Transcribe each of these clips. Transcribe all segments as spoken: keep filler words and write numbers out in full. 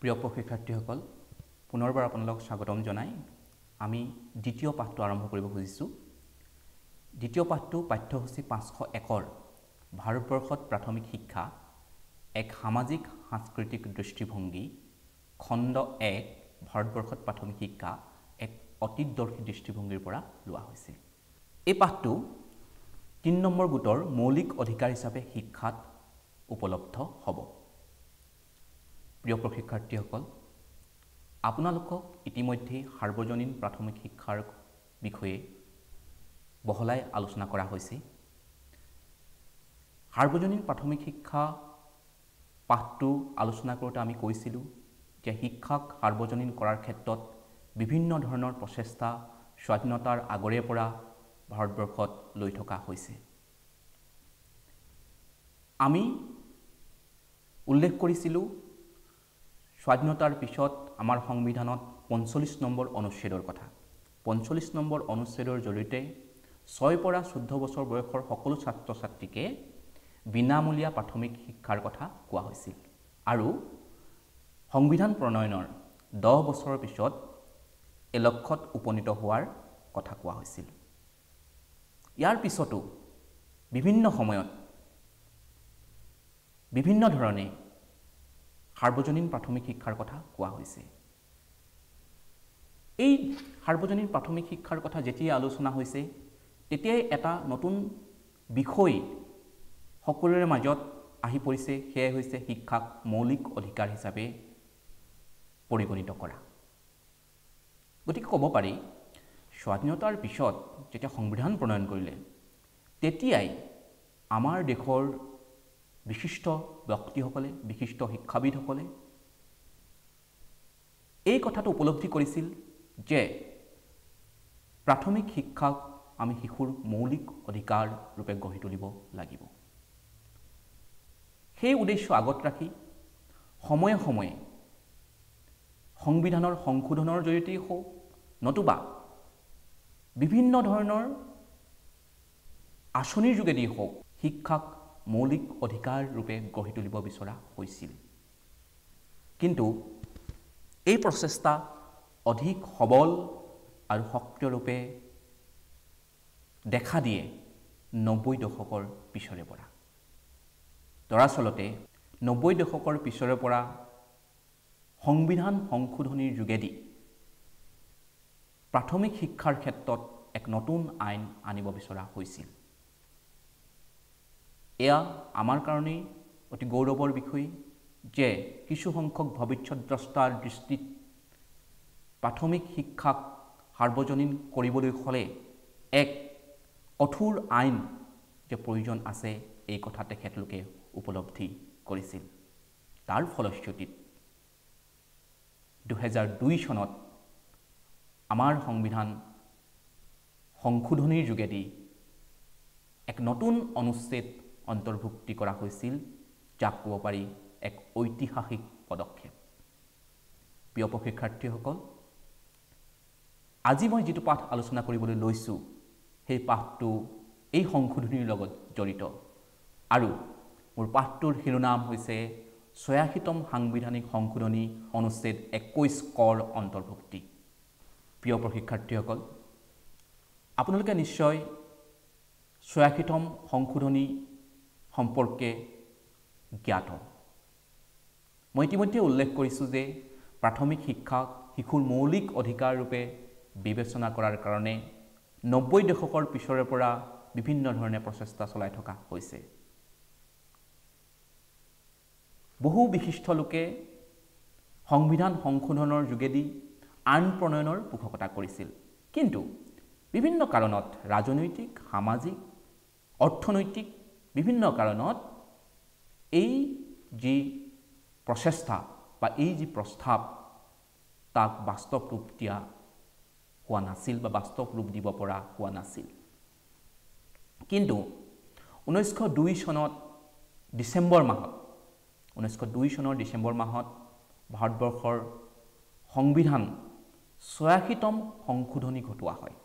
প্ৰিয় শিক্ষাৰ্থীসকল পুনৰবাৰ আপোনালোকক স্বাগতম জনাই আমি দ্বিতীয় পাঠটো আৰম্ভ কৰিব খুজিছোঁ। দ্বিতীয় পাঠটো পাঠ্যসূচী পাঁচশ একৰ ভাৰতবৰ্ষত প্ৰাথমিক শিক্ষা এক সামাজিক সাংস্কৃতিক দৃষ্টিভংগী খণ্ড এক ভাৰতবৰ্ষত প্ৰাথমিক শিক্ষা এক অতীতদৰ্শী দৃষ্টিভংগীৰ পৰা লোৱা হৈছে। এই পাঠটো তিনি নম্বৰ গোটৰ মৌলিক অধিকাৰ হিচাপে শিক্ষাত উপলব্ধ হ'ব। প্ৰিয় শিক্ষাৰ্থীসকল আপোনালোকক ইতিমধ্যে সাৰ্বজনীন প্ৰাথমিক শিক্ষাৰ বিষয়ে বহলাই আলোচনা কৰা হৈছে। সাৰ্বজনীন প্ৰাথমিক শিক্ষা পাঠটো আলোচনা কৰোঁতে আমি কৈছিলোঁ যে শিক্ষাক সাৰ্বজনীন কৰাৰ ক্ষেত্ৰত বিভিন্ন ধৰণৰ প্ৰচেষ্টা স্বাধীনতাৰ আগৰে পৰা ভাৰতবৰ্ষত লৈ থকা হৈছে। আমি উল্লেখ কৰিছিলোঁ স্বাধীনতাৰ পিছত আমাৰ সংবিধানত পঞ্চল্লিছ নম্বৰ অনুচ্ছেদৰ কথা। পঞ্চল্লিছ নম্বৰ অনুচ্ছেদৰ জৰিয়তে ছয়ৰ পৰা চৈধ্য বছৰ বয়সৰ সকলো ছাত্ৰ ছাত্ৰীকে বিনামূলীয়া প্ৰাথমিক শিক্ষাৰ কথা কোৱা হৈছিল আৰু সংবিধান প্ৰণয়নৰ দহ বছৰৰ পিছত এই লক্ষ্যত উপনীত হোৱাৰ কথা কোৱা হৈছিল। ইয়াৰ পিছতো বিভিন্ন সময়ত বিভিন্ন ধৰণে সাৰ্বজনীন প্ৰাথমিক শিক্ষাৰ কথা কোৱা হৈছে। এই সাৰ্বজনীন প্ৰাথমিক শিক্ষাৰ কথা যেতিয়া আলোচনা হৈছে তেতিয়াই এটা নতুন বিষয় সকলোৰে মাজত আহি পৰিছে, সেয়াই হৈছে শিক্ষাক মৌলিক অধিকাৰ হিচাপে পৰিগণিত কৰা। গতিকে ক'ব পাৰি স্বাধীনতাৰ পিছত যেতিয়া সংবিধান প্ৰণয়ন কৰিলে তেতিয়াই আমাৰ দেশৰ বিশিষ্ট ব্যক্তিসকলে বিশিষ্ট শিক্ষাবিদসকলে এই কথাটো উপলব্ধি কৰিছিল যে প্ৰাথমিক শিক্ষাক আমি শিশুৰ মৌলিক অধিকাৰ ৰূপে গঢ়ি তুলিব লাগিব। সেই উদ্দেশ্য আগত ৰাখি সময়ে সময়ে সংবিধানৰ সংশোধনৰ জৰিয়তেই হওক নতুবা বিভিন্ন ধৰণৰ আঁচনিৰ যোগেদি হওক শিক্ষাক মৌলিক অধিকাৰ ৰূপে গঢ়ি তুলিব বিচৰা হৈছিল। কিন্তু এই প্ৰচেষ্টা অধিক সবল আৰু সক্ৰিয়ৰূপে দেখা দিয়ে নব্বৈ দশকৰ পিছৰে পৰা। দৰাচলতে নব্বৈ দশকৰ পিছৰে পৰা সংবিধান সংশোধনীৰ যোগেদি প্ৰাথমিক শিক্ষাৰ ক্ষেত্ৰত এক নতুন আইন আনিব বিচৰা হৈছিল। এয়া আমাৰ কাৰণেই অতি গৌৰৱৰ বিষয় যে কিছুসংখ্যক ভৱিষ্যদ্ৰষ্টাৰ দৃষ্টিত প্ৰাথমিক শিক্ষাক সাৰ্বজনীন কৰিবলৈ হ'লে এক কঠোৰ আইন যে প্ৰয়োজন আছে এই কথা তেখেতলোকে উপলব্ধি কৰিছিল। তাৰ ফলশ্ৰুতিত দুহেজাৰ দুই চনত আমাৰ সংবিধান সংশোধনীৰ যোগেদি এক নতুন অনুচ্ছেদ অন্তৰ্ভুক্তি কৰা হৈছিল, যাক ক'ব পাৰি এক ঐতিহাসিক পদক্ষেপ। প্ৰিয় শিক্ষাৰ্থীসকল আজি মই যিটো পাঠ আলোচনা কৰিবলৈ লৈছোঁ সেই পাঠটো এই সংশোধনীৰ লগত জড়িত আৰু মোৰ পাঠটোৰ শিৰোনাম হৈছে ছয়াশীতম সাংবিধানিক সংশোধনী অনুচ্ছেদ একৈছ কৰ অন্তৰ্ভুক্তি। প্ৰিয় শিক্ষাৰ্থীসকল আপোনালোকে নিশ্চয় ছয়াশীতম সংশোধনী সম্পৰ্কে জ্ঞাত। মই ইতিমধ্যে উল্লেখ কৰিছোঁ যে প্ৰাথমিক শিক্ষাক শিশুৰ মৌলিক অধিকাৰ ৰূপে বিবেচনা কৰাৰ কাৰণে নব্বৈ দশকৰ পিছৰে পৰা বিভিন্ন ধৰণে প্ৰচেষ্টা চলাই থকা হৈছে। বহু বিশিষ্ট লোকে সংবিধান সংশোধনৰ যোগেদি আইন প্ৰণয়নৰ পোষকতা কৰিছিল, কিন্তু বিভিন্ন কাৰণত ৰাজনৈতিক সামাজিক অৰ্থনৈতিক বিভিন্ন কাৰণত এই যি প্ৰচেষ্টা বা এই যি প্ৰস্তাৱ তাক বাস্তৱ ৰূপ দিয়া হোৱা নাছিল বা বাস্তৱ ৰূপ দিব পৰা হোৱা নাছিল। কিন্তু ঊনৈছশ দুই চনত ডিচেম্বৰ মাহত ঊনৈছশ দুই চনৰ ডিচেম্বৰ মাহত ভাৰতবৰ্ষৰ সংবিধান ছয়াশীতম সংশোধনী ঘটোৱা হয়।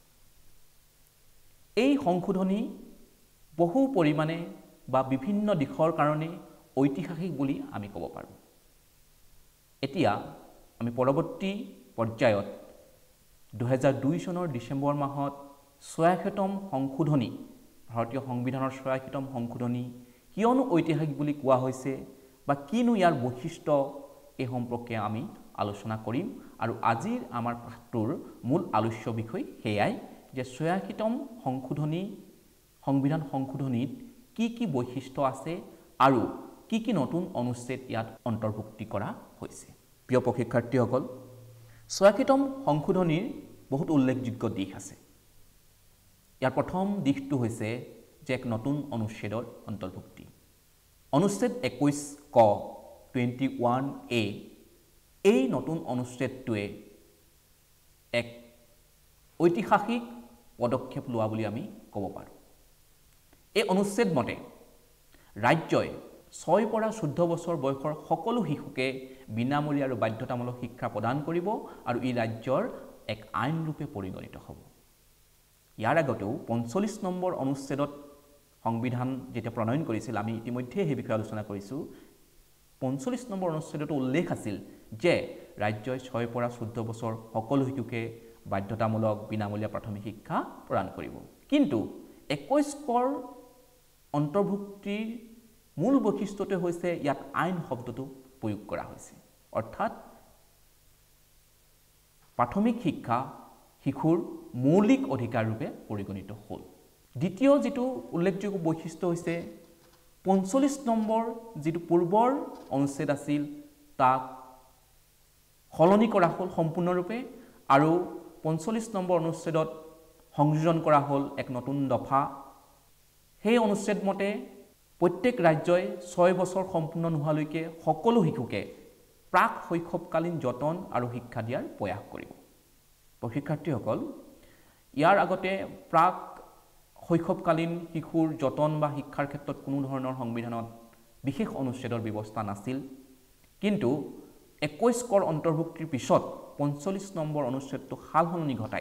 এই সংশোধনী বহু পৰিমাণে বা বিভিন্ন দিশৰ কাৰণে ঐতিহাসিক বুলি আমি ক'ব পাৰোঁ। এতিয়া আমি পৰৱৰ্তী পৰ্যায়ত দুহেজাৰ দুই চনৰ ডিচেম্বৰ মাহত ছয়াশীতম সংশোধনী ভাৰতীয় সংবিধানৰ ছয়াশীতম সংশোধনী কিয়নো ঐতিহাসিক বুলি কোৱা হৈছে বা কিনো ইয়াৰ বৈশিষ্ট্য এই সম্পৰ্কে আমি আলোচনা কৰিম আৰু আজিৰ আমাৰ পাঠটোৰ মূল আলোচ্য বিষয় সেয়াই যে ছয়াশীতম সংশোধনী সংবিধান সংশোধনীত কি কি বৈশিষ্ট্য আছে আৰু কি কি নতুন অনুচ্ছেদ ইয়াত অন্তৰ্ভুক্তি কৰা হৈছে। প্ৰিয় প্ৰশিক্ষাৰ্থীসকল, ছয়াশীতম সংশোধনীৰ বহুত উল্লেখযোগ্য দিশ আছে। ইয়াৰ প্ৰথম দিশটো হৈছে যে এক নতুন অনুচ্ছেদৰ অন্তৰ্ভুক্তি। অনুচ্ছেদ একৈছ ক টুৱেণ্টি ওৱান এ এই নতুন অনুচ্ছেদটোৱে এক ঐতিহাসিক পদক্ষেপ লোৱা বুলি আমি ক'ব পাৰোঁ। এই অনুচ্ছেদ মতে ৰাজ্যই ছয় পৰা চৈধ্য বছৰ বয়সৰ সকলো শিশুকে বিনামূলীয়া আৰু বাধ্যতামূলক শিক্ষা প্ৰদান কৰিব আৰু ই ৰাজ্যৰ এক আইনৰূপে পৰিগণিত হ'ব। ইয়াৰ আগতেও পঞ্চল্লিছ নম্বৰ অনুচ্ছেদত সংবিধান যেতিয়া প্ৰণয়ন কৰিছিল, আমি ইতিমধ্যে সেই বিষয়ে আলোচনা কৰিছোঁ, পঞ্চল্লিছ নম্বৰ অনুচ্ছেদতো উল্লেখ আছিল যে ৰাজ্যই ছয় পৰা চৈধ্য বছৰ সকলো শিশুকে বাধ্যতামূলক বিনামূলীয়া প্ৰাথমিক শিক্ষা প্ৰদান কৰিব। কিন্তু একৈছ কৰ অন্তৰ্ভুক্তিৰ মূল বৈশিষ্ট্যটো হৈছে ইয়াত আইন শব্দটো প্ৰয়োগ কৰা হৈছে, অৰ্থাৎ প্ৰাথমিক শিক্ষা শিশুৰ মৌলিক অধিকাৰ ৰূপে পৰিগণিত হ'ল। দ্বিতীয় যিটো উল্লেখযোগ্য বৈশিষ্ট্য হৈছে পঞ্চল্লিছ নম্বৰ যিটো পূৰ্বৰ অনুচ্ছেদ আছিল তাক সলনি কৰা হ'ল সম্পূৰ্ণৰূপে আৰু পঞ্চল্লিছ নম্বৰ অনুচ্ছেদত সংযোজন কৰা হ'ল এক নতুন দফা। সেই অনুচ্ছেদ মতে প্ৰত্যেক ৰাজ্যই ছয় বছৰ সম্পূৰ্ণ নোহোৱালৈকে সকলো শিশুকে প্ৰাক শৈশৱকালীন যতন আৰু শিক্ষা দিয়াৰ প্ৰয়াস কৰিব। প্ৰশিক্ষাৰ্থীসকল, ইয়াৰ আগতে প্ৰাক শৈশৱকালীন শিশুৰ যতন বা শিক্ষাৰ ক্ষেত্ৰত কোনো ধৰণৰ সংবিধানত বিশেষ অনুচ্ছেদৰ ব্যৱস্থা নাছিল। কিন্তু একৈছ কৰ অন্তৰ্ভুক্তিৰ পিছত পঞ্চল্লিছ নম্বৰ অনুচ্ছেদটো সাল সলনি ঘটাই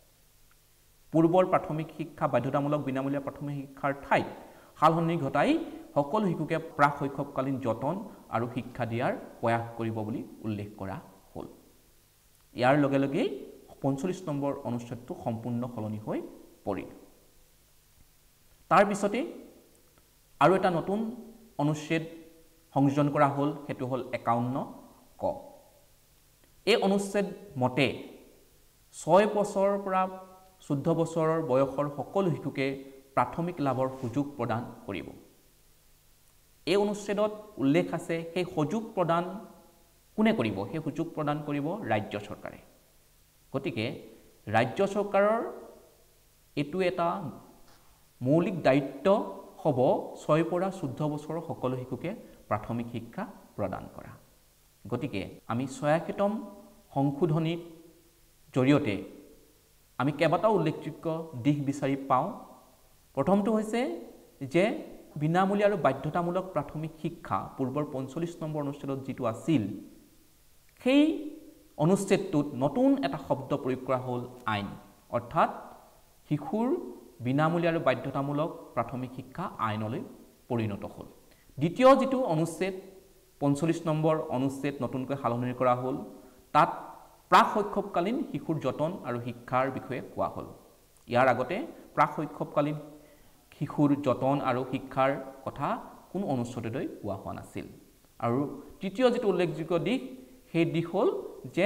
পূৰ্বৰ প্ৰাথমিক শিক্ষা বাধ্যতামূলক বিনামূলীয়া প্ৰাথমিক শিক্ষাৰ ঠাইত সাল সলনি ঘটাই সকলো শিশুকে প্ৰাক শৈশৱকালীন যতন আৰু শিক্ষা দিয়াৰ প্ৰয়াস কৰিব বুলি উল্লেখ কৰা হ'ল। ইয়াৰ লগে লগেই পঞ্চল্লিছ নম্বৰ অনুচ্ছেদটো সম্পূৰ্ণ সলনি হৈ পৰিল। তাৰ পিছতে আৰু এটা নতুন অনুচ্ছেদ সংযোজন কৰা হ'ল, সেইটো হ'ল একাৱন্ন ক। এই অনুচ্ছেদ মতে ছয় বছৰৰ পৰা চৈধ্য বছৰৰ বয়সৰ সকলো শিশুকে প্ৰাথমিক লাভৰ সুযোগ প্ৰদান কৰিব। এই অনুচ্ছেদত উল্লেখ আছে সেই সুযোগ প্ৰদান কোনে কৰিব? সেই সুযোগ প্ৰদান কৰিব ৰাজ্য চৰকাৰে। গতিকে ৰাজ্য চৰকাৰৰ এইটো এটা মৌলিক দায়িত্ব হ'ব ছয় পৰা চৈধ্য বছৰৰ সকলো শিশুকে প্ৰাথমিক শিক্ষা প্ৰদান কৰা। গতিকে আমি ছয়াশীতম সংশোধনীৰ জৰিয়তে আমি কেইবাটাও উল্লেখযোগ্য দিশ বিচাৰি পাওঁ। প্ৰথমটো হৈছে যে বিনামূলীয়া আৰু বাধ্যতামূলক প্ৰাথমিক শিক্ষা পূৰ্বৰ পঞ্চল্লিছ নম্বৰ অনুচ্ছেদত যিটো আছিল, সেই অনুচ্ছেদটোত নতুন এটা শব্দ প্ৰয়োগ কৰা হ'ল আইন, অৰ্থাৎ শিশুৰ বিনামূলীয়া আৰু বাধ্যতামূলক প্ৰাথমিক শিক্ষা আইনলৈ পৰিণত হ'ল। দ্বিতীয় যিটো অনুচ্ছেদ পঞ্চল্লিছ নম্বৰ অনুচ্ছেদ নতুনকৈ সালসলনি কৰা হ'ল, তাত প্ৰাক শৈশৱকালীন শিশুৰ যতন আৰু শিক্ষাৰ বিষয়ে কোৱা হ'ল। ইয়াৰ আগতে প্ৰাক শৈশৱকালীন শিশুৰ যতন আৰু শিক্ষাৰ কথা কোনো অনুচ্ছেদতেই কোৱা হোৱা নাছিল। আৰু তৃতীয় যিটো উল্লেখযোগ্য দিশ, সেই দিশ হ'ল যে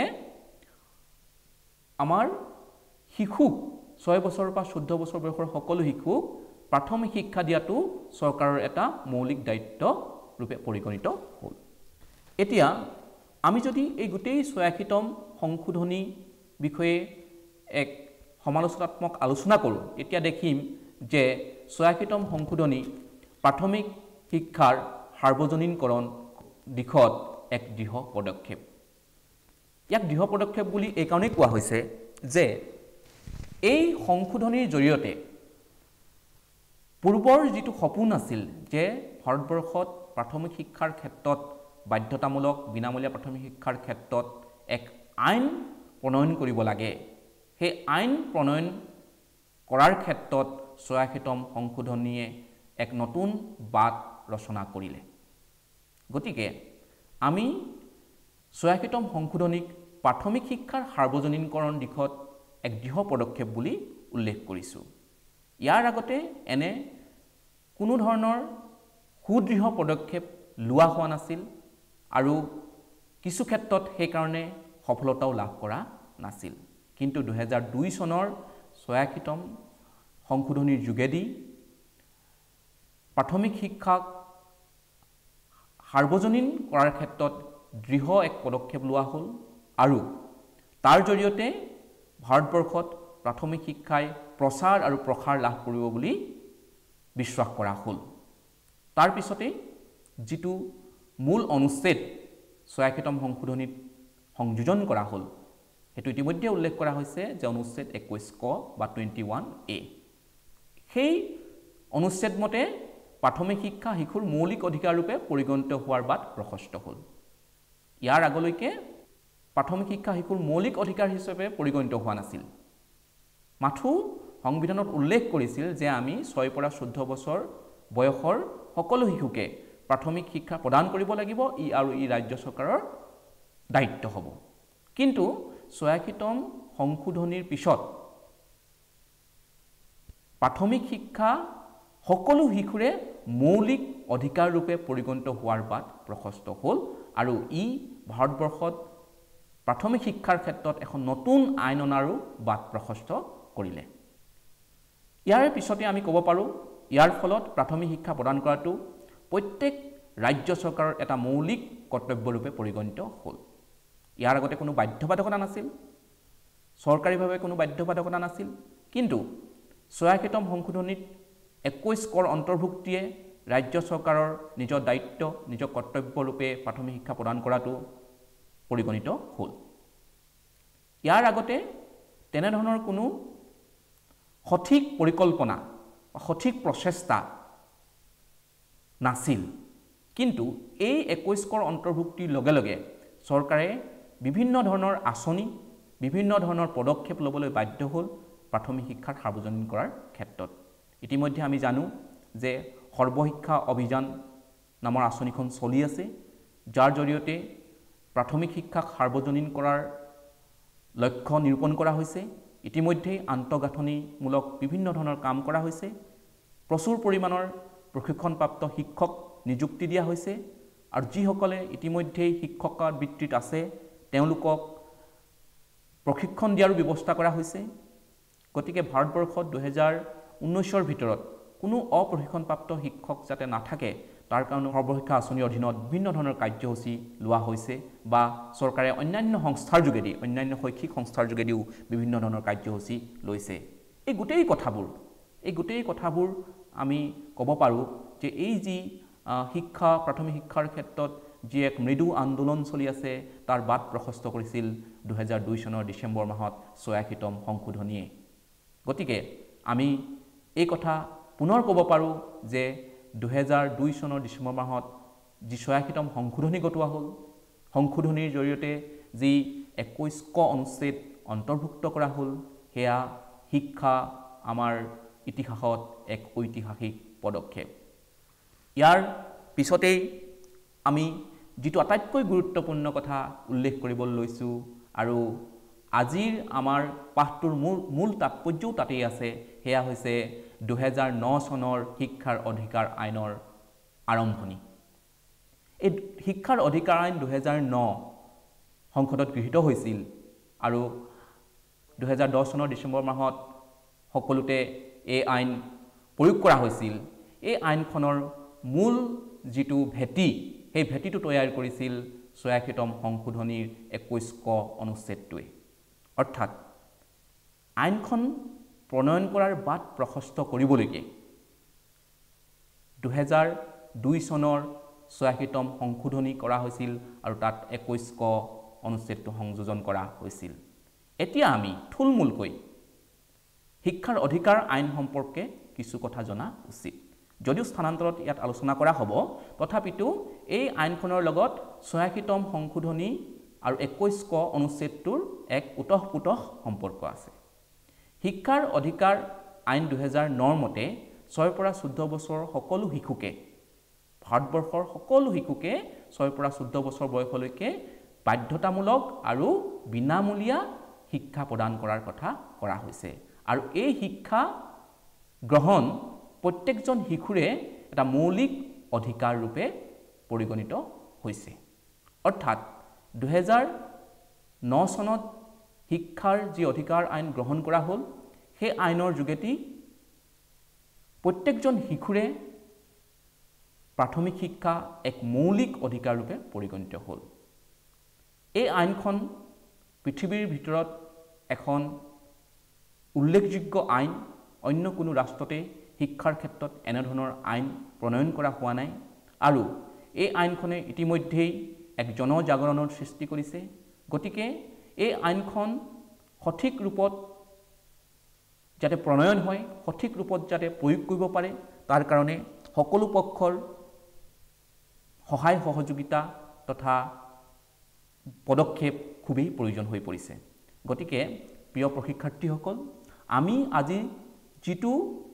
আমাৰ শিশুক ছয় বছৰৰ পৰা চৈধ্য বছৰ বয়সৰ সকলো শিশুক প্ৰাথমিক শিক্ষা দিয়াটো চৰকাৰৰ এটা মৌলিক দায়িত্ব ৰূপে পৰিগণিত হ'ল। এতিয়া আমি যদি এই গোটেই ছয়াশীতম সংশোধনী বিষয়ে এক সমালোচনাত্মক আলোচনা কৰোঁ, তেতিয়া দেখিম যে ছয়াশীতম সংশোধনী প্ৰাথমিক শিক্ষাৰ সাৰ্বজনীনকৰণ দিশত এক দৃঢ় পদক্ষেপ। ইয়াক দৃঢ় পদক্ষেপ বুলি এইকাৰণেই কোৱা হৈছে যে এই সংশোধনীৰ জৰিয়তে পূৰ্বৰ যিটো সপোন আছিল যে ভাৰতবৰ্ষত প্ৰাথমিক শিক্ষাৰ ক্ষেত্ৰত বাধ্যতামূলক বিনামূলীয়া প্ৰাথমিক শিক্ষাৰ ক্ষেত্ৰত এক আইন প্ৰণয়ন কৰিব লাগে, সেই আইন প্ৰণয়ন কৰাৰ ক্ষেত্ৰত ছয়াশীতম সংশোধনীয়ে এক নতুন বাট ৰচনা কৰিলে। গতিকে আমি ছয়াশীতম সংশোধনীক প্ৰাথমিক শিক্ষাৰ সাৰ্বজনীনকৰণ দিশত এক দৃঢ় পদক্ষেপ বুলি উল্লেখ কৰিছোঁ। ইয়াৰ আগতে এনে কোনো ধৰণৰ সুদৃঢ় পদক্ষেপ লোৱা হোৱা নাছিল আৰু কিছু ক্ষেত্ৰত সেইকাৰণে সফলতাও লাভ কৰা নাছিল। কিন্তু দুহেজাৰ দুই চনৰ ছয়াশীতম সংশোধনীৰ যোগেদি প্ৰাথমিক শিক্ষাক সাৰ্বজনীন কৰাৰ ক্ষেত্ৰত দৃঢ় এক পদক্ষেপ লোৱা হ'ল আৰু তাৰ জৰিয়তে ভাৰতবৰ্ষত প্ৰাথমিক শিক্ষাই প্ৰচাৰ আৰু প্ৰসাৰ লাভ কৰিব বুলি বিশ্বাস কৰা হ'ল। তাৰ পিছতে যিটো মূল অনুচ্ছেদ ছয়াশীতম সংশোধনীত সংযোজন কৰা হ'ল সেইটো ইতিমধ্যে উল্লেখ কৰা হৈছে যে অনুচ্ছেদ একৈশ ক বা টুৱেণ্টি ওৱান এ। সেই অনুচ্ছেদ মতে প্ৰাথমিক শিক্ষা শিশুৰ মৌলিক অধিকাৰ ৰূপে পৰিগণিত হোৱাৰ বাট প্ৰশস্ত হ'ল। ইয়াৰ আগলৈকে প্ৰাথমিক শিক্ষা শিশুৰ মৌলিক অধিকাৰ হিচাপে পৰিগণিত হোৱা নাছিল। মাথো সংবিধানত উল্লেখ কৰিছিল যে আমি ছয়ৰ পৰা চৈধ্য বছৰ বয়সৰ সকলো শিশুকে প্ৰাথমিক শিক্ষা প্ৰদান কৰিব লাগিব, ই আৰু ই ৰাজ্য চৰকাৰৰ দায়িত্ব হ'ব। কিন্তু ছয়াশীতম সংশোধনীৰ পিছত প্ৰাথমিক শিক্ষা সকলো শিশুৰে মৌলিক অধিকাৰ ৰূপে পৰিগণিত হোৱাৰ বাট প্ৰশস্ত হ'ল আৰু ই ভাৰতবৰ্ষত প্ৰাথমিক শিক্ষাৰ ক্ষেত্ৰত এখন নতুন আইন অনাৰো বাট প্ৰশস্ত কৰিলে। ইয়াৰ পিছতে আমি ক'ব পাৰোঁ ইয়াৰ ফলত প্ৰাথমিক শিক্ষা প্ৰদান কৰাটো প্ৰত্যেক ৰাজ্য চৰকাৰৰ এটা মৌলিক কৰ্তব্যৰূপে পৰিগণিত হ'ল। ইয়াৰ আগতে কোনো বাধ্যবাধকতা নাছিল, চৰকাৰীভাৱে কোনো বাধ্যবাধকতা নাছিল। কিন্তু ছয়াশীতম সংশোধনীত একৈশ কৰ অন্তৰ্ভুক্তিয়ে ৰাজ্য চৰকাৰৰ নিজৰ দায়িত্ব নিজৰ কৰ্তব্যৰূপে প্ৰাথমিক শিক্ষা প্ৰদান কৰাটো পৰিগণিত হ'ল। ইয়াৰ আগতে তেনেধৰণৰ কোনো সঠিক পৰিকল্পনা সঠিক প্ৰচেষ্টা নাছিল। কিন্তু এই একৈশ কৰ অন্তৰ্ভুক্তিৰ লগে লগে চৰকাৰে বিভিন্ন ধৰণৰ আঁচনি বিভিন্ন ধৰণৰ পদক্ষেপ ল'বলৈ বাধ্য হ'ল প্ৰাথমিক শিক্ষাৰ সাৰ্বজনীন কৰাৰ ক্ষেত্ৰত। ইতিমধ্যে আমি জানো যে সৰ্বশিক্ষা অভিযান নামৰ আঁচনিখন চলি আছে, যাৰ জৰিয়তে প্ৰাথমিক শিক্ষাক সাৰ্বজনীন কৰাৰ লক্ষ্য নিৰূপণ কৰা হৈছে। ইতিমধ্যেই আন্তঃগাঁথনিমূলক বিভিন্ন ধৰণৰ কাম কৰা হৈছে, প্ৰচুৰ পৰিমাণৰ প্ৰশিক্ষণপ্ৰাপ্ত শিক্ষক নিযুক্তি দিয়া হৈছে আৰু যিসকলে ইতিমধ্যেই শিক্ষকৰ বৃত্তিত আছে তেওঁলোকক প্ৰশিক্ষণ দিয়াৰো ব্যৱস্থা কৰা হৈছে। গতিকে ভাৰতবৰ্ষত দুহেজাৰ ঊনৈছৰ ভিতৰত কোনো অপ্ৰশিক্ষণপ্ৰাপ্ত শিক্ষক যাতে নাথাকে তাৰ কাৰণে সৰ্বশিক্ষা আঁচনিৰ অধীনত বিভিন্ন ধৰণৰ কাৰ্যসূচী লোৱা হৈছে বা চৰকাৰে অন্যান্য সংস্থাৰ যোগেদি অন্যান্য শৈক্ষিক সংস্থাৰ যোগেদিও বিভিন্ন ধৰণৰ কাৰ্যসূচী লৈছে। এই গোটেই কথাবোৰ এই গোটেই কথাবোৰ আমি ক'ব পাৰোঁ যে এই যি শিক্ষা প্ৰাথমিক শিক্ষাৰ ক্ষেত্ৰত যি এক মৃদু আন্দোলন চলি আছে তাৰ বাট প্ৰশস্ত কৰিছিল দুহেজাৰ দুই চনৰ ডিচেম্বৰ মাহত ছয়াশীতম সংশোধনীয়ে। গতিকে আমি এই কথা পুনৰ ক'ব পাৰোঁ যে দুহেজাৰ দুই চনৰ ডিচেম্বৰ মাহত যি ছয়াশীতম সংশোধনী গটোৱা হ'ল, সংশোধনীৰ জৰিয়তে যি একৈশ ক অনুচ্ছেদ অন্তৰ্ভুক্ত কৰা হ'ল, সেয়া শিক্ষা আমাৰ ইতিহাসত এক ঐতিহাসিক পদক্ষেপ। ইয়াৰ পিছতেই আমি যিটো আটাইতকৈ গুৰুত্বপূৰ্ণ কথা উল্লেখ কৰিবলৈ লৈছোঁ আৰু আজিৰ আমাৰ পাঠটোৰ মূল মূল তাৎপৰ্যও তাতেই আছে, সেয়া হৈছে দুহেজাৰ ন চনৰ শিক্ষাৰ অধিকাৰ আইনৰ আৰম্ভণি। এই শিক্ষাৰ অধিকাৰ আইন দুহেজাৰ ন সংসদত গৃহীত হৈছিল আৰু দুহেজাৰ দহ চনৰ ডিচেম্বৰ মাহত সকলোতে এই আইন প্ৰয়োগ কৰা হৈছিল। এই আইনখনৰ মূল যিটো ভেটি সেই ভেটিটো তৈয়াৰ কৰিছিল ছয়াশীতম সংশোধনীৰ একৈশ ক অনুচ্ছেদটোৱে। অৰ্থাৎ আইনখন প্ৰণয়ন কৰাৰ বাট প্ৰশস্ত কৰিবলৈকে দুহেজাৰ দুই চনৰ ছয়াশীতম সংশোধনী কৰা হৈছিল আৰু তাত একৈশ ক অনুচ্ছেদটো সংযোজন কৰা হৈছিল। এতিয়া আমি থুলমূলকৈ শিক্ষাৰ অধিকাৰ আইন সম্পৰ্কে কিছু কথা জনা উচিত। যদিও স্থানান্তৰত ইয়াত আলোচনা কৰা হ'ব, তথাপিতো এই আইনখনৰ লগত ছয়াশীতম সংশোধনী আৰু একৈশ ক অনুচ্ছেদটোৰ এক উতঃপুতহ সম্পৰ্ক আছে। শিক্ষাৰ অধিকাৰ আইন দুহেজাৰ নৰ মতে ছয়ৰ পৰা চৈধ্য বছৰ সকলো শিশুকে ভাৰতবৰ্ষৰ সকলো শিশুকে ছয়ৰ পৰা চৈধ্য বছৰ বয়সলৈকে বাধ্যতামূলক আৰু বিনামূলীয়া শিক্ষা প্ৰদান কৰাৰ কথা কৰা হৈছে আৰু এই শিক্ষা গ্ৰহণ প্ৰত্যেকজন শিশুৰে এটা মৌলিক অধিকাৰ ৰূপে পৰিগণিত হৈছে অৰ্থাৎ দুই হাজাৰ ন চনত শিক্ষাৰ যি অধিকাৰ আইন গ্ৰহণ কৰা হ'ল সেই আইনৰ যোগেদি প্ৰত্যেকজন শিশুৰে প্ৰাথমিক শিক্ষা এক মৌলিক অধিকাৰ ৰূপে পৰিগণিত হ'ল এই আইনখন পৃথিৱীৰ ভিতৰত এখন উল্লেখযোগ্য আইন অন্য কোনো ৰাষ্ট্ৰতে শিক্ষাৰ ক্ষেত্ৰত এনেধৰণৰ আইন প্ৰণয়ন কৰা হোৱা নাই আৰু এই আইনখনে ইতিমধ্যেই এক জনজাগৰণৰ সৃষ্টি কৰিছে গতিকে এই আইনখন সঠিক ৰূপত যাতে প্ৰণয়ন হয় সঠিক ৰূপত যাতে প্ৰয়োগ কৰিব পাৰে তাৰ কাৰণে সকলো পক্ষৰ সহায় সহযোগিতা তথা পদক্ষেপ খুবেই প্ৰয়োজন হৈ পৰিছে গতিকে প্ৰিয় প্ৰশিক্ষাৰ্থীসকল আমি আজি যিটো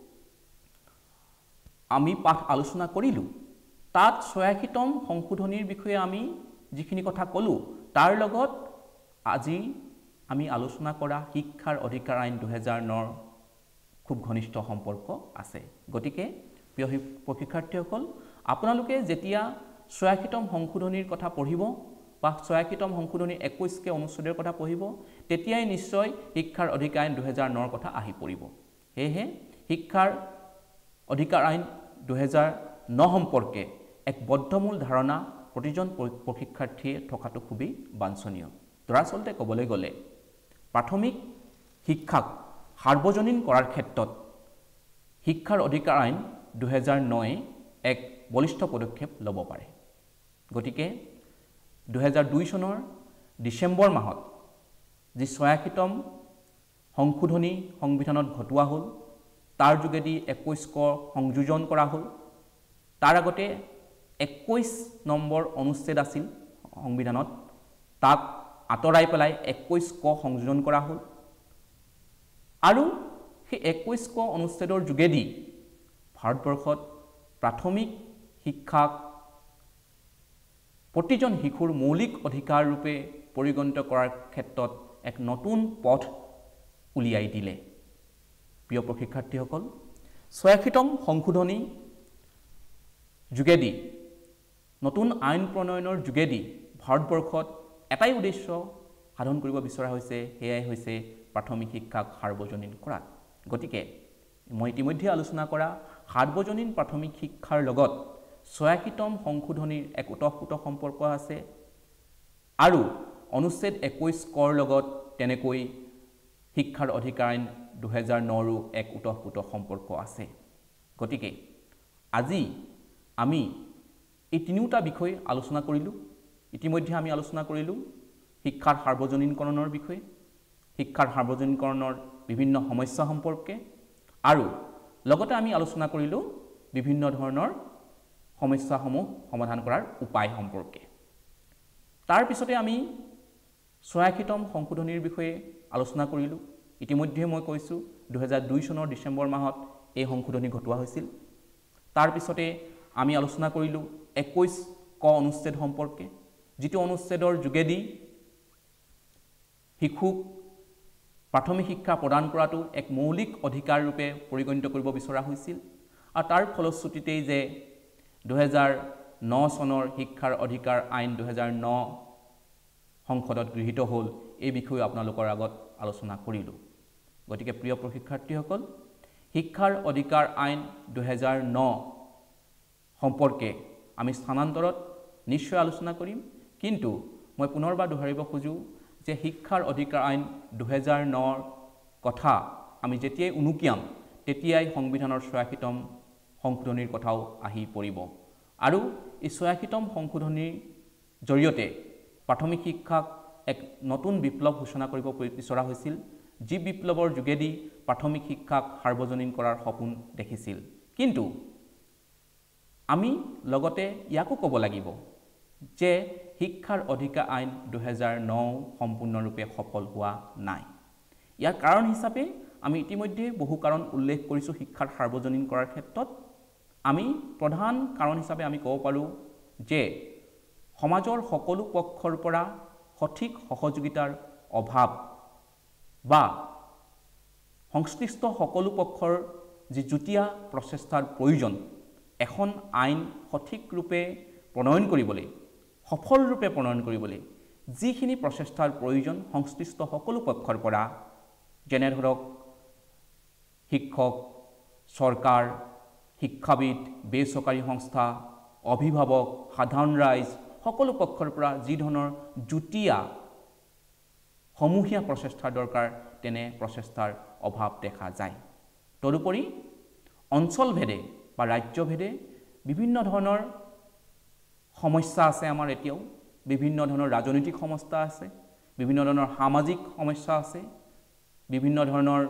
আমি পাঠ আলোচনা কৰিলোঁ তাত ছয়াশীতম সংশোধনীৰ বিষয়ে আমি যিখিনি কথা ক'লোঁ তাৰ লগত আজি আমি আলোচনা কৰা শিক্ষাৰ অধিকাৰ আইন দুই হাজাৰ নৰ খুব ঘনিষ্ঠ সম্পৰ্ক আছে গতিকে প্ৰিয় প্ৰশিক্ষাৰ্থীসকল আপোনালোকে যেতিয়া ছয়াশীতম সংশোধনীৰ কথা পঢ়িব বা ছয়াশীতম সংশোধনী একৈশ কে অনুচ্ছেদৰ কথা পঢ়িব তেতিয়াই নিশ্চয় শিক্ষাৰ অধিকাৰ আইন দুই হাজাৰ নৰ কথা আহি পৰিব সেয়েহে শিক্ষাৰ অধিকাৰ আইন দুই হাজাৰ ন সম্পৰ্কে এক বদ্ধমূল ধাৰণা প্ৰতিজন প্ৰশিক্ষাৰ্থীয়ে থকাটো খুবেই বাঞ্ছনীয় দৰাচলতে ক'বলৈ গ'লে প্ৰাথমিক শিক্ষাক সাৰ্বজনীন কৰাৰ ক্ষেত্ৰত শিক্ষাৰ অধিকাৰ আইন দুই হাজাৰ নয়ে এক বলিষ্ঠ পদক্ষেপ ল'ব পাৰে গতিকে দুই হাজাৰ দুই চনৰ ডিচেম্বৰ মাহত যি ছয়াশীতম সংশোধনী সংবিধানত ঘটোৱা হ'ল তাৰ যোগেদি একৈশ ক সংযোজন কৰা হ'ল তাৰ আগতে একৈশ নম্বৰ অনুচ্ছেদ আছিল সংবিধানত তাক আঁতৰাই পেলাই একৈশ ক সংযোজন কৰা হ'ল আৰু সেই একৈশ ক অনুচ্ছেদৰ যোগেদি ভাৰতবৰ্ষত প্ৰাথমিক শিক্ষাক প্ৰতিজন শিশুৰ মৌলিক অধিকাৰ ৰূপে পৰিগণিত কৰাৰ ক্ষেত্ৰত এক নতুন পথ উলিয়াই দিলে প্ৰিয় প্ৰশিক্ষাৰ্থীসকল ছয়াশীতম সংশোধনী যোগেদি নতুন আইন প্ৰণয়নৰ যোগেদি ভাৰতবৰ্ষত এটাই উদ্দেশ্য সাধন কৰিব বিচৰা হৈছে সেয়াই হৈছে প্ৰাথমিক শিক্ষাক সাৰ্বজনীন কৰা গতিকে মই ইতিমধ্যে আলোচনা কৰা সাৰ্বজনীন প্ৰাথমিক শিক্ষাৰ লগত ছয়াশীতম সংশোধনীৰ এক ওতঃপ্ৰোত সম্পৰ্ক আছে আৰু অনুচ্ছেদ একৈশ কৰ লগত তেনেকৈ শিক্ষাৰ অধিকাৰ আইন দুই হাজাৰ নৰো এক ওতঃপ্ৰোত সম্পৰ্ক আছে গতিকে আজি আমি এই তিনিওটা বিষয় আলোচনা কৰিলোঁ ইতিমধ্যে আমি আলোচনা কৰিলোঁ শিক্ষাৰ সাৰ্বজনীনকৰণৰ বিষয়ে শিক্ষাৰ সাৰ্বজনীনকৰণৰ বিভিন্ন সমস্যা সম্পৰ্কে আৰু লগতে আমি আলোচনা কৰিলোঁ বিভিন্ন ধৰণৰ সমস্যাসমূহ সমাধান কৰাৰ উপায় সম্পৰ্কে তাৰ পিছতে আমি ছয়াশীতম সংশোধনীৰ বিষয়ে আলোচনা কৰিলোঁ ইতিমধ্যে মই কৈছোঁ দুই হাজাৰ দুই চনৰ ডিচেম্বৰ মাহত এই সংশোধনী ঘটোৱা হৈছিল তাৰ পিছতে আমি আলোচনা কৰিলোঁ একৈশ ক অনুচ্ছেদ সম্পৰ্কে যিটো অনুচ্ছেদৰ যোগেদি শিশুক প্ৰাথমিক শিক্ষা প্ৰদান কৰাটো এক মৌলিক অধিকাৰ ৰূপে পৰিগণিত কৰিব বিচৰা হৈছিল আৰু তাৰ ফলশ্ৰুতিতেই যে দুই হাজাৰ ন চনৰ শিক্ষাৰ অধিকাৰ আইন দুই হাজাৰ ন সংসদত গৃহীত হ'ল এই বিষয়ে আপোনালোকৰ আগত আলোচনা কৰিলোঁ গতিকে প্ৰিয় প্ৰশিক্ষাৰ্থীসকল শিক্ষাৰ অধিকাৰ আইন দুই হাজাৰ ন সম্পৰ্কে আমি স্থানান্তৰত নিশ্চয় আলোচনা কৰিম কিন্তু মই পুনৰবাৰ দোহাৰিব খোজোঁ যে শিক্ষাৰ অধিকাৰ আইন দুই হাজাৰ নৰ কথা আমি যেতিয়াই উনুকিয়াম তেতিয়াই সংবিধানৰ ছয়াশীতম সংশোধনীৰ কথাও আহি পৰিব আৰু এই ছয়াশীতম সংশোধনীৰ জৰিয়তে প্ৰাথমিক শিক্ষাক এক নতুন বিপ্লৱ ঘোষণা কৰিব বিচৰা হৈছিল যি বিপ্লৱৰ যোগেদি প্ৰাথমিক শিক্ষাক সাৰ্বজনীন কৰাৰ সপোন দেখিছিল কিন্তু আমি লগতে ইয়াকো ক'ব লাগিব যে শিক্ষাৰ অধিকাৰ আইন দুই হাজাৰ ন সম্পূৰ্ণৰূপে সফল হোৱা নাই ইয়াৰ কাৰণ হিচাপে আমি ইতিমধ্যে বহু কাৰণ উল্লেখ কৰিছোঁ শিক্ষাৰ সাৰ্বজনীন কৰাৰ ক্ষেত্ৰত আমি প্ৰধান কাৰণ হিচাপে আমি ক'ব পাৰোঁ যে সমাজৰ সকলো পক্ষৰ পৰা সঠিক সহযোগিতাৰ অভাৱ বা সংশ্লিষ্ট সকলো পক্ষৰ যি যুটীয়া প্ৰচেষ্টাৰ প্ৰয়োজন এখন আইন সঠিক ৰূপে প্ৰণয়ন কৰিবলৈ সফল ৰূপে প্ৰণয়ন কৰিবলৈ যিখিনি প্ৰচেষ্টাৰ প্ৰয়োজন সংশ্লিষ্ট সকলো পক্ষৰ পৰা যেনে ধৰক শিক্ষক চৰকাৰ শিক্ষাবিদ বেচৰকাৰী সংস্থা অভিভাৱক সাধাৰণ ৰাইজ সকলো পক্ষৰ পৰা যি ধৰণৰ যুটীয়া সমূহীয়া প্ৰচেষ্টাৰ দৰকাৰ তেনে প্ৰচেষ্টাৰ অভাৱ দেখা যায় তদুপৰি অঞ্চলভেদে বা ৰাজ্যভেদে বিভিন্ন ধৰণৰ সমস্যা আছে আমাৰ এতিয়াও বিভিন্ন ধৰণৰ ৰাজনৈতিক সমস্যা আছে বিভিন্ন ধৰণৰ সামাজিক সমস্যা আছে বিভিন্ন ধৰণৰ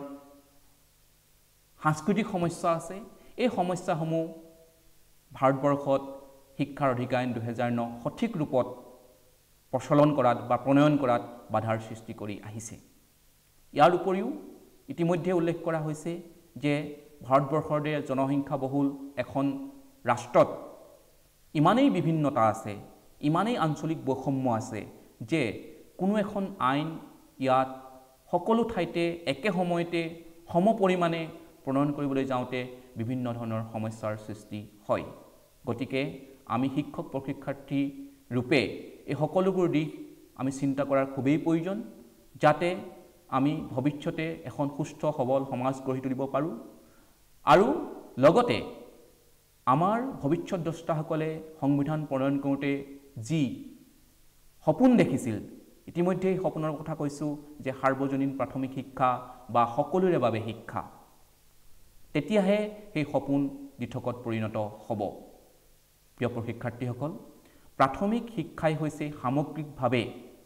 সাংস্কৃতিক সমস্যা আছে এই সমস্যাসমূহ ভাৰতবৰ্ষত শিক্ষাৰ অধিকাৰ আইন দুহেজাৰ ন সঠিক ৰূপত প্ৰচলন কৰাত বা প্ৰণয়ন কৰাত বাধাৰ সৃষ্টি কৰি আহিছে ইয়াৰ উপৰিও ইতিমধ্যে উল্লেখ কৰা হৈছে যে ভাৰতবৰ্ষৰ দৰে জনসংখ্যা বহুল এখন ৰাষ্ট্ৰত ইমানেই বিভিন্নতা আছে ইমানেই আঞ্চলিক বৈষম্য আছে যে কোনো এখন আইন ইয়াত সকলো ঠাইতে একে সময়তে সমপৰিমাণে প্ৰণয়ন কৰিবলৈ যাওঁতে বিভিন্ন ধৰণৰ সমস্যাৰ সৃষ্টি হয় গতিকে আমি শিক্ষক প্ৰশিক্ষাৰ্থী ৰূপে এই সকলোবোৰ দিশ আমি চিন্তা কৰাৰ খুবেই প্ৰয়োজন যাতে আমি ভৱিষ্যতে এখন সুস্থ সবল সমাজ গঢ়ি তুলিব পাৰোঁ আৰু লগতে আমাৰ ভৱিষ্যত দ্ৰষ্টাসকলে সংবিধান প্ৰণয়ন কৰোঁতে যি সপোন দেখিছিল ইতিমধ্যে সপোনৰ কথা কৈছোঁ যে সাৰ্বজনীন প্ৰাথমিক শিক্ষা বা সকলোৰে বাবে শিক্ষা তেতিয়াহে সেই সপোন দিঠকত পৰিণত হ'ব প্ৰিয় প্ৰশিক্ষাৰ্থীসকল প্ৰাথমিক শিক্ষাই হৈছে সামগ্ৰিকভাৱে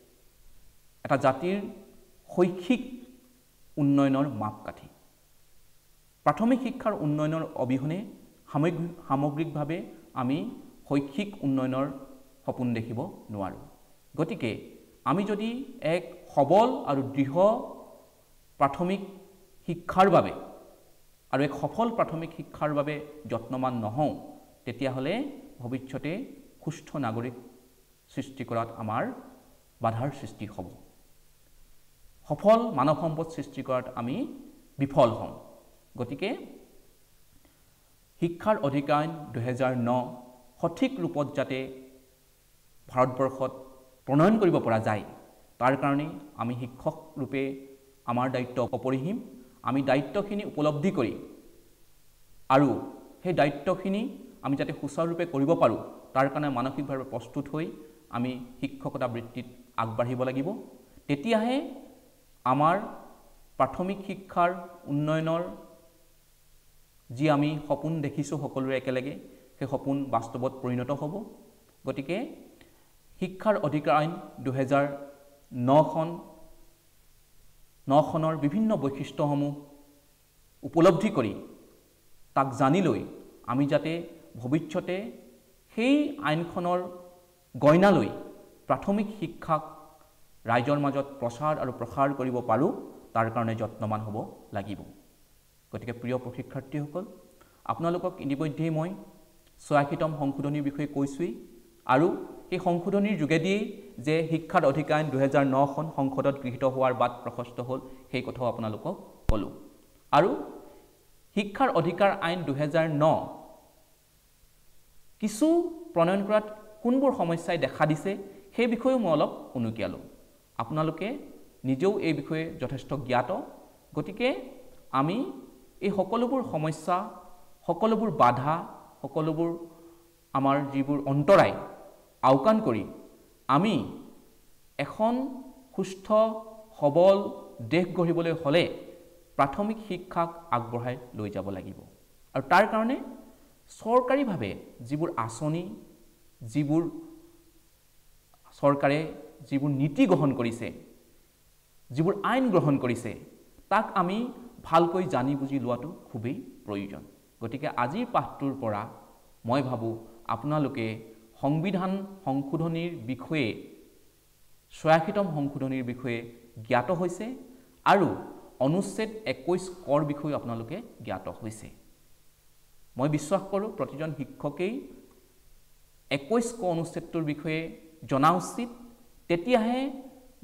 এটা জাতিৰ শৈক্ষিক উন্নয়নৰ মাপকাঠি প্ৰাথমিক শিক্ষাৰ উন্নয়নৰ অবিহনে সামগ্ৰিকভাৱে আমি শৈক্ষিক উন্নয়নৰ সপোন দেখিব নোৱাৰোঁ গতিকে আমি যদি এক সবল আৰু দৃঢ় প্ৰাথমিক শিক্ষাৰ বাবে আৰু এক সফল প্ৰাথমিক শিক্ষাৰ বাবে যত্নৱান নহওঁ তেতিয়াহ'লে ভৱিষ্যতে সুস্থ নাগৰিক সৃষ্টি কৰাত আমাৰ বাধাৰ সৃষ্টি হ'ব সফল মানৱ সম্পদ সৃষ্টি কৰাত আমি বিফল হ'ম গতিকে শিক্ষাৰ অধিকাৰ আইন দুহেজাৰ ন সঠিক ৰূপত যাতে ভাৰতবৰ্ষত প্ৰণয়ন কৰিব পৰা যায় তাৰ কাৰণে আমি শিক্ষক ৰূপে আমাৰ দায়িত্ব অপৰিসীম আমি দায়িত্বখিনি উপলব্ধি কৰি আৰু সেই দায়িত্বখিনি আমি যাতে সুচাৰুৰূপে কৰিব পাৰোঁ তাৰ কাৰণে মানসিকভাৱে প্ৰস্তুত হৈ আমি শিক্ষকতা বৃত্তিত আগবাঢ়িব লাগিব তেতিয়াহে আমাৰ প্ৰাথমিক শিক্ষাৰ উন্নয়নৰ যি আমি সপোন দেখিছোঁ সকলোৰে একেলগে সেই সপোন বাস্তৱত পৰিণত হ'ব গতিকে শিক্ষাৰ অধিকাৰ আইন দুহেজাৰ নখন নখনৰ বিভিন্ন বৈশিষ্ট্যসমূহ উপলব্ধি কৰি তাক জানি লৈ আমি যাতে ভৱিষ্যতে সেই আইনখনৰ গইনা লৈ প্ৰাথমিক শিক্ষাক ৰাইজৰ মাজত প্ৰচাৰ আৰু প্ৰসাৰ কৰিব পাৰোঁ তাৰ কাৰণে যত্নৱান হ'ব লাগিব গতিকে প্ৰিয় প্ৰশিক্ষাৰ্থীসকল আপোনালোকক ইতিমধ্যেই মই ছয়াশীতম সংশোধনীৰ বিষয়ে কৈছোঁৱেই আৰু এই সংশোধনীৰ যোগেদিয়েই যে শিক্ষাৰ অধিকাৰ আইন দুহেজাৰ নখন সংসদত গৃহীত হোৱাৰ বাট প্ৰশস্ত হ'ল সেই কথাও আপোনালোকক ক'লোঁ আৰু শিক্ষাৰ অধিকাৰ আইন দুহেজাৰ ন কিছু প্ৰণয়ন কৰাত কোনবোৰ সমস্যাই দেখা দিছে সেই বিষয়েও মই অলপ উনুকিয়ালোঁ আপোনালোকে নিজেও এই বিষয়ে যথেষ্ট জ্ঞাত গতিকে আমি এই সকলোবোৰ সমস্যা সকলোবোৰ বাধা সকলোবোৰ আমাৰ যিবোৰ অন্তৰায় আওকাণ কৰি আমি এখন সুস্থ সবল দেশ গঢ়িবলৈ হ'লে প্ৰাথমিক শিক্ষাক আগবঢ়াই লৈ যাব লাগিব আৰু তাৰ কাৰণে চৰকাৰীভাৱে যিবোৰ আঁচনি যিবোৰ চৰকাৰে যিবোৰ নীতি গ্ৰহণ কৰিছে যিবোৰ আইন গ্ৰহণ কৰিছে তাক আমি ভালকৈ জানি বুজি লোৱাটো খুবেই প্ৰয়োজন গতিকে আজিৰ পাঠটোৰ পৰা মই ভাবোঁ আপোনালোকে সংবিধান সংশোধনীৰ বিষয়ে ছয়াশীতম সংশোধনীৰ বিষয়ে জ্ঞাত হৈছে আৰু অনুচ্ছেদ একৈছ কৰ বিষয়ে আপোনালোকে জ্ঞাত হৈছে মই বিশ্বাস কৰোঁ প্ৰতিজন শিক্ষকেই একৈছ ক অনুচ্ছেদটোৰ বিষয়ে জনা উচিত তেতিয়াহে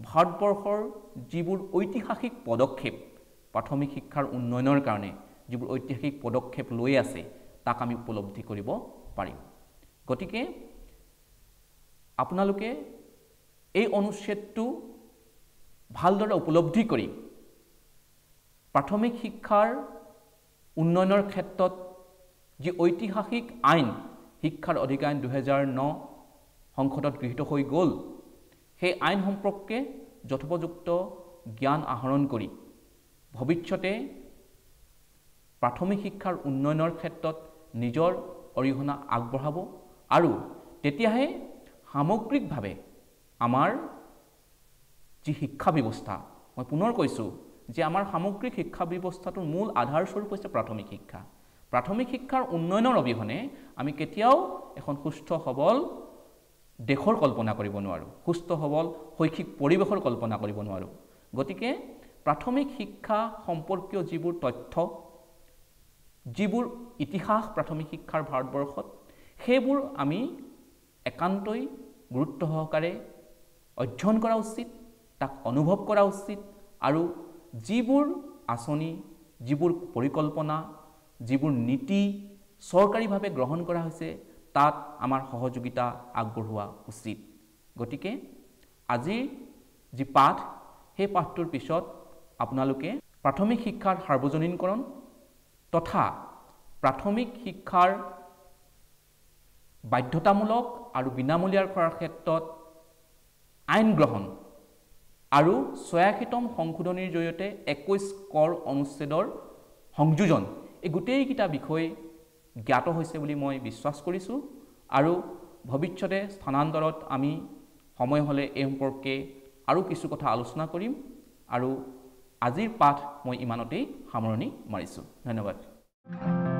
ভাৰতবৰ্ষৰ যিবোৰ ঐতিহাসিক পদক্ষেপ প্ৰাথমিক শিক্ষাৰ উন্নয়নৰ কাৰণে যিবোৰ ঐতিহাসিক পদক্ষেপ লৈ আছে তাক আমি উপলব্ধি কৰিব পাৰিম। গতিকে আপোনালোকে এই অনুচ্ছেদটো ভালদৰে উপলব্ধি কৰি প্ৰাথমিক শিক্ষাৰ উন্নয়নৰ ক্ষেত্ৰত যি ঐতিহাসিক আইন শিক্ষাৰ অধিকাৰ আইন দুহেজাৰ ন সংসদত গৃহীত হৈ গ'ল, সেই আইন সম্পৰ্কে যথোপযুক্ত জ্ঞান আহৰণ কৰি ভৱিষ্যতে প্ৰাথমিক শিক্ষাৰ উন্নয়নৰ ক্ষেত্ৰত নিজৰ অৰিহণা আগবঢ়াব আৰু তেতিয়াহে সামগ্ৰিকভাৱে আমাৰ যি শিক্ষা ব্যৱস্থা, মই পুনৰ কৈছোঁ যে আমাৰ সামগ্ৰিক শিক্ষা ব্যৱস্থাটোৰ মূল আধাৰস্বৰূপ হৈছে প্ৰাথমিক শিক্ষা। প্ৰাথমিক শিক্ষাৰ উন্নয়নৰ অবিহনে আমি কেতিয়াও এখন সুস্থ সবল দেশৰ কল্পনা কৰিব নোৱাৰোঁ, সুস্থ সবল শৈক্ষিক পৰিৱেশৰ কল্পনা কৰিব নোৱাৰোঁ। গতিকে প্ৰাথমিক শিক্ষা সম্পৰ্কীয় যিবোৰ তথ্য, যিবোৰ ইতিহাস প্ৰাথমিক শিক্ষাৰ ভাৰতবৰ্ষত, সেইবোৰ আমি একান্তই গুৰুত্ব সহকাৰে অধ্যয়ন কৰা উচিত, তাক অনুভৱ কৰা উচিত আৰু যিবোৰ আঁচনি, যিবোৰ পৰিকল্পনা, যিবোৰ নীতি চৰকাৰীভাৱে গ্ৰহণ কৰা হৈছে তাত আমাৰ সহযোগিতা আগবঢ়োৱা উচিত। গতিকে আজিৰ যি পাঠ, সেই পাঠটোৰ পিছত আপোনালোকে প্ৰাথমিক শিক্ষাৰ সাৰ্বজনীনকৰণ তথা প্ৰাথমিক শিক্ষাৰ বাধ্যতামূলক আৰু বিনামূলীয়া কৰাৰ ক্ষেত্ৰত আইন গ্ৰহণ আৰু ছয়াশীতম সংশোধনীৰ জৰিয়তে একৈছ কৰ অনুচ্ছেদৰ সংযোজন, এই গোটেইকেইটা বিষয় জ্ঞাত হৈছে বুলি মই বিশ্বাস কৰিছোঁ আৰু ভৱিষ্যতে স্থানান্তৰত আমি সময় হ'লে এই সম্পৰ্কে আৰু কিছু কথা আলোচনা কৰিম আৰু আজিৰ পাঠ মই ইমানতেই সামৰণি মাৰিছোঁ। ধন্যবাদ।